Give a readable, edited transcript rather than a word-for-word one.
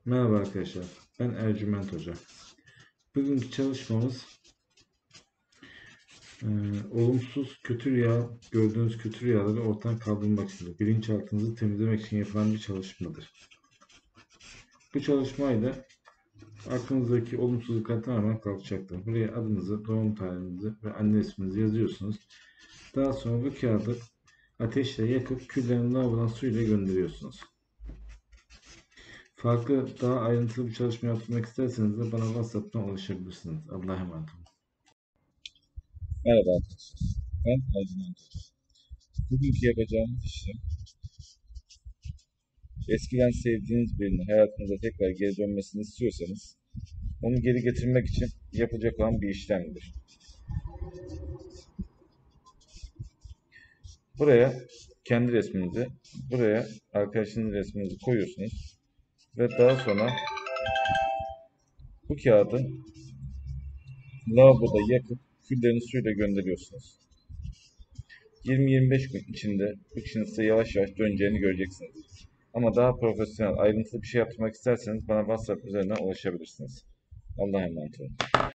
Merhaba arkadaşlar, ben Ercüment Hoca. Bugünkü çalışmamız olumsuz kötü rüya, gördüğünüz kötü rüyaları ortadan kaldırmak için, bilinçaltınızı temizlemek için yapılan bir çalışmadır. Bu çalışmayla aklınızdaki olumsuzluklar tamamen kalkacaktır. Buraya adınızı, doğum tarihinizi ve anne isminizi yazıyorsunuz. Daha sonra bu kağıdı ateşle yakıp küllerini lavabodan suyla gönderiyorsunuz. Farklı, daha ayrıntılı bir çalışma yapmak isterseniz de bana WhatsApp'tan ulaşabilirsiniz. Allah'a emanet olun. Merhaba arkadaşlar. Ben Ercüment Hoca. Bugünkü yapacağımız işlem, eskiden sevdiğiniz birinin hayatınıza tekrar geri dönmesini istiyorsanız, onu geri getirmek için yapılacak olan bir işlemdir. Buraya kendi resminizi, buraya arkadaşınızın resminizi koyuyorsunuz ve daha sonra bu kağıdı lavaboda yakıp küllerini suyla gönderiyorsunuz. 20-25 gün içinde bu işin size yavaş yavaş döneceğini göreceksiniz. Ama daha profesyonel, ayrıntılı bir şey yaptırmak isterseniz bana WhatsApp üzerinden ulaşabilirsiniz. Allah'a emanet olun.